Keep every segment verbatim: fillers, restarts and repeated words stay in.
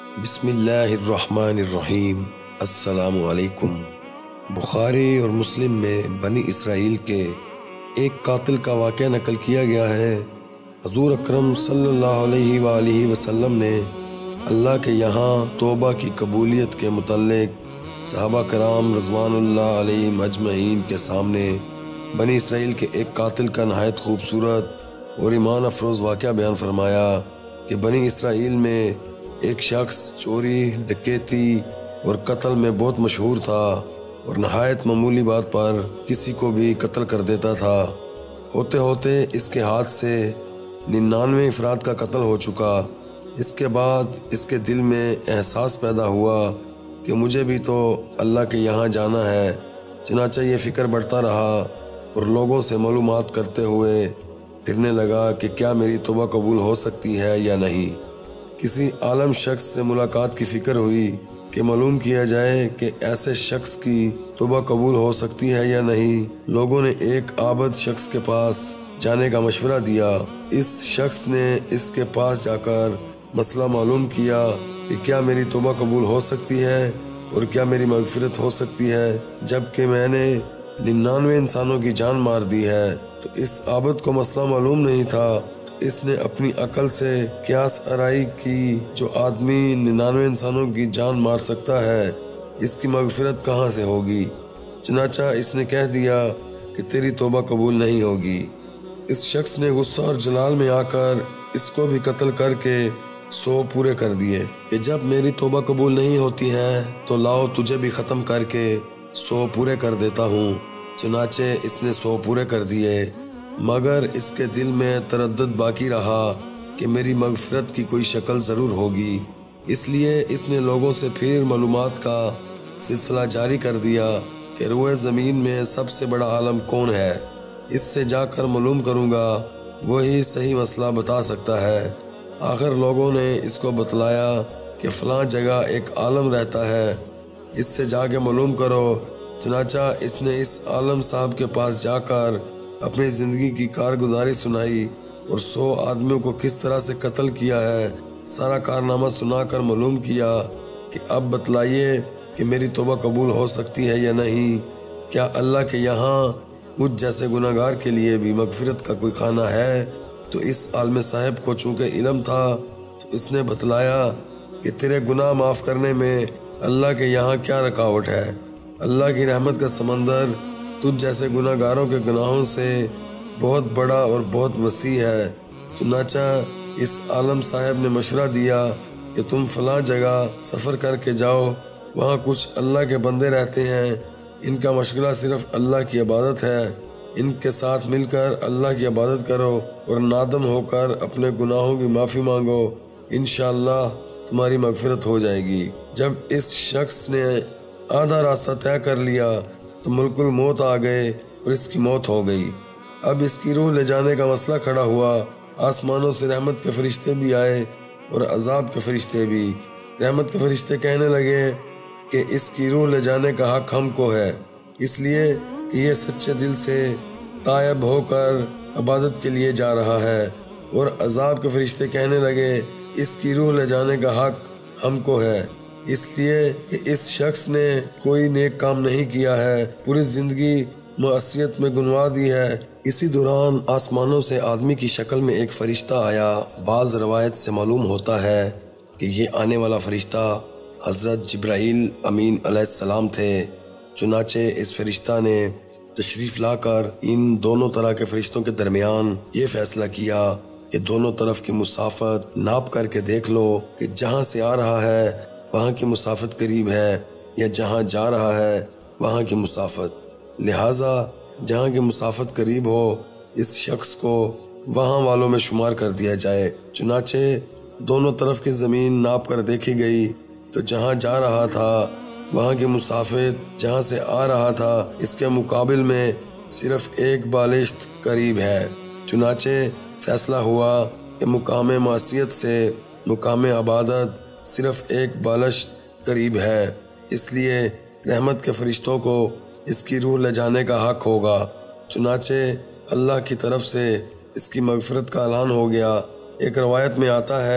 بسم اللہ الرحمن الرحیم۔ السلام علیکم۔ بخاری اور مسلم میں بنی اسرائیل کے ایک قاتل کا واقعہ نقل کیا گیا ہے۔ حضور اکرم صلی اللہ علیہ وآلہ وسلم نے اللہ کے یہاں توبہ کی قبولیت کے متعلق صحابہ کرام رضوان اللہ علیہم اجمعین کے سامنے بنی اسرائیل کے ایک قاتل کا نہایت خوبصورت اور ایمان افروز واقعہ بیان فرمایا کہ بنی اسرائیل میں ایک شخص چوری، ڈکیتی اور قتل میں بہت مشہور تھا اور نہایت معمولی بات پر کسی کو بھی قتل کر دیتا تھا۔ ہوتے ہوتے اس کے ہاتھ سے ننانوے افراد کا قتل ہو چکا۔ اس کے بعد اس کے دل میں احساس پیدا ہوا کہ مجھے بھی تو اللہ کے یہاں جانا ہے۔ چنانچہ یہ فکر بڑھتا رہا اور لوگوں سے معلومات کرتے ہوئے پھرنے لگا کہ کیا میری توبہ قبول ہو سکتی ہے یا نہیں۔ کسی عالم شخص سے ملاقات کی فکر ہوئی کہ معلوم کیا جائے کہ ایسے شخص کی توبہ قبول ہو سکتی ہے یا نہیں۔ لوگوں نے ایک عابد شخص کے پاس جانے کا مشورہ دیا۔ اس شخص نے اس کے پاس جا کر مسئلہ معلوم کیا کہ کیا میری توبہ قبول ہو سکتی ہے اور کیا میری مغفرت ہو سکتی ہے جبکہ میں نے ننانوے انسانوں کی جان مار دی ہے۔ تو اس عابد کو مسئلہ معلوم نہیں تھا، تو اس نے اپنی عقل سے قیاس آرائی کی، جو آدمی ننانوے انسانوں کی جان مار سکتا ہے اس کی مغفرت کہاں سے ہوگی؟ چنانچہ اس نے کہہ دیا کہ تیری توبہ قبول نہیں ہوگی۔ اس شخص نے غصہ اور جلال میں آ کر اس کو بھی قتل کر کے سو پورے کر دیے کہ جب میری توبہ قبول نہیں ہوتی ہے تو لاؤ تجھے بھی ختم کر کے سو پورے کر دیتا ہوں۔ چنانچہ اس نے سو پورے کر دیے، مگر اس کے دل میں تردد باقی رہا کہ میری مغفرت کی کوئی شکل ضرور ہوگی۔ اس لیے اس نے لوگوں سے پھر معلومات کا سلسلہ جاری کر دیا کہ روئے زمین میں سب سے بڑا عالم کون ہے، اس سے جا کر معلوم کروں گا، وہی صحیح مسئلہ بتا سکتا ہے۔ آخر لوگوں نے اس کو بتلایا کہ فلاں جگہ ایک عالم رہتا ہے، اس سے جا کے معلوم کرو۔ چنانچہ اس نے اس عالم صاحب کے پاس جا کر اپنی زندگی کی کارگزاری سنائی اور سو آدمیوں کو کس طرح سے قتل کیا ہے سارا کارنامہ سنا کر معلوم کیا کہ اب بتلائیے کہ میری توبہ قبول ہو سکتی ہے یا نہیں۔ کیا اللہ کے یہاں مجھ جیسے گناہ گار کے لیے بھی مغفرت کا کوئی خانہ ہے؟ تو اس عالم صاحب کو چونکہ علم تھا تو اس نے بتلایا کہ تیرے گناہ معاف کرنے میں اللہ کے یہاں کیا رکاوٹ ہے۔ اللہ کی رحمت کا سمندر تجھ جیسے گناہ گاروں کے گناہوں سے بہت بڑا اور بہت وسیع ہے۔ چنانچہ اس عالم صاحب نے مشورہ دیا کہ تم فلاں جگہ سفر کر کے جاؤ، وہاں کچھ اللہ کے بندے رہتے ہیں، ان کا مشغلہ صرف اللہ کی عبادت ہے، ان کے ساتھ مل کر اللہ کی عبادت کرو اور نادم ہو کر اپنے گناہوں کی معافی مانگو، انشاءاللہ تمہاری مغفرت ہو جائے گی۔ جب اس شخص نے آدھا راستہ طے کر لیا تو ملک الموت آ گئے اور اس کی موت ہو گئی۔ اب اس کی روح لے جانے کا مسئلہ کھڑا ہوا۔ آسمانوں سے رحمت کے فرشتے بھی آئے اور عذاب کے فرشتے بھی۔ رحمت کے فرشتے کہنے لگے کہ اس کی روح لے جانے کا حق ہم کو ہے، اس لیے کہ یہ سچے دل سے تائب ہو کر عبادت کے لیے جا رہا ہے، اور عذاب کے فرشتے کہنے لگے اس کی روح لے جانے کا حق ہم کو ہے، اس لیے کہ اس شخص نے کوئی نیک کام نہیں کیا ہے، پوری زندگی معصیت میں گنوا دی ہے۔ اسی دوران آسمانوں سے آدمی کی شکل میں ایک فرشتہ آیا۔ بعض روایت سے معلوم ہوتا ہے کہ یہ آنے والا فرشتہ حضرت جبرائیل امین علیہ السلام تھے۔ چنانچہ اس فرشتہ نے تشریف لا کر ان دونوں طرح کے فرشتوں کے درمیان یہ فیصلہ کیا کہ دونوں طرف کی مسافت ناپ کر کے دیکھ لو کہ جہاں سے آ رہا ہے وہاں کی مسافت قریب ہے یا جہاں جا رہا ہے وہاں کی مسافت، لہٰذا جہاں کی مسافت قریب ہو اس شخص کو وہاں والوں میں شمار کر دیا جائے۔ چنانچہ دونوں طرف کی زمین ناپ کر دیکھی گئی تو جہاں جا رہا تھا وہاں کی مسافت جہاں سے آ رہا تھا اس کے مقابل میں صرف ایک بالشت قریب ہے۔ چنانچہ فیصلہ ہوا کہ مقام معصیت سے مقام عبادت صرف ایک بالشت قریب ہے، اس لیے رحمت کے فرشتوں کو اس کی روح لے جانے کا حق ہوگا۔ چنانچہ اللہ کی طرف سے اس کی مغفرت کا اعلان ہو گیا۔ ایک روایت میں آتا ہے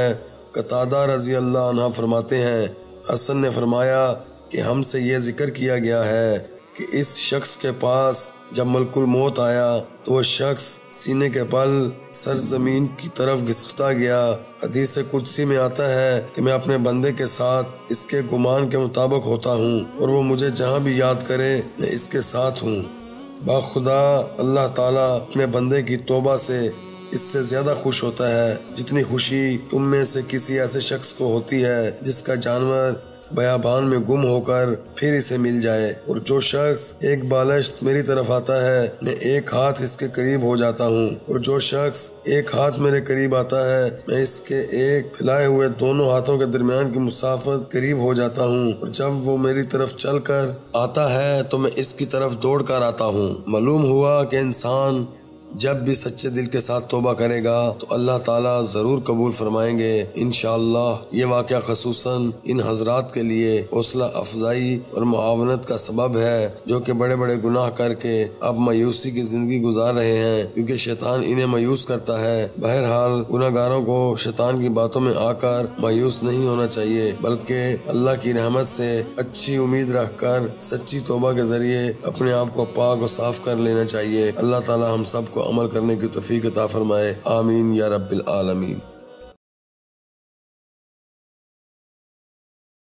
قتادہ رضی اللہ عنہ فرماتے ہیں حسن نے فرمایا کہ ہم سے یہ ذکر کیا گیا ہے کہ اس شخص کے پاس جب ملک الموت آیا تو وہ شخص سینے کے بل سرزمین کی طرف گھسٹتا گیا۔ حدیث قدسی میں آتا ہے کہ میں اپنے بندے کے ساتھ اس کے گمان کے مطابق ہوتا ہوں اور وہ مجھے جہاں بھی یاد کرے میں اس کے ساتھ ہوں۔ باخدا اللہ تعالیٰ اپنے بندے کی توبہ سے اس سے زیادہ خوش ہوتا ہے جتنی خوشی تم میں سے کسی ایسے شخص کو ہوتی ہے جس کا جانور بیابان میں گم ہو کر پھر اسے مل جائے، اور جو شخص ایک بالشت میری طرف آتا ہے میں ایک ہاتھ اس کے قریب ہو جاتا ہوں، اور جو شخص ایک ہاتھ میرے قریب آتا ہے میں اس کے ایک پھیلائے ہوئے دونوں ہاتھوں کے درمیان کی مسافت قریب ہو جاتا ہوں، اور جب وہ میری طرف چل کر آتا ہے تو میں اس کی طرف دوڑ کر آتا ہوں۔ معلوم ہوا کہ انسان جب بھی سچے دل کے ساتھ توبہ کرے گا تو اللہ تعالیٰ ضرور قبول فرمائیں گے انشاءاللہ۔ یہ واقعہ خصوصاً ان حضرات کے لیے حوصلہ افزائی اور معاونت کا سبب ہے جو کہ بڑے بڑے گناہ کر کے اب مایوسی کی زندگی گزار رہے ہیں، کیونکہ شیطان انہیں مایوس کرتا ہے۔ بہرحال گناہ گاروں کو شیطان کی باتوں میں آ کر مایوس نہیں ہونا چاہیے، بلکہ اللہ کی رحمت سے اچھی امید رکھ کر سچی توبہ کے ذریعے اپنے آپ کو پاک و صاف کر لینا چاہیے۔ اللہ تعالیٰ ہم سب کو عمل کرنے کی توفیق عطا فرمائے، آمین یا رب العالمین۔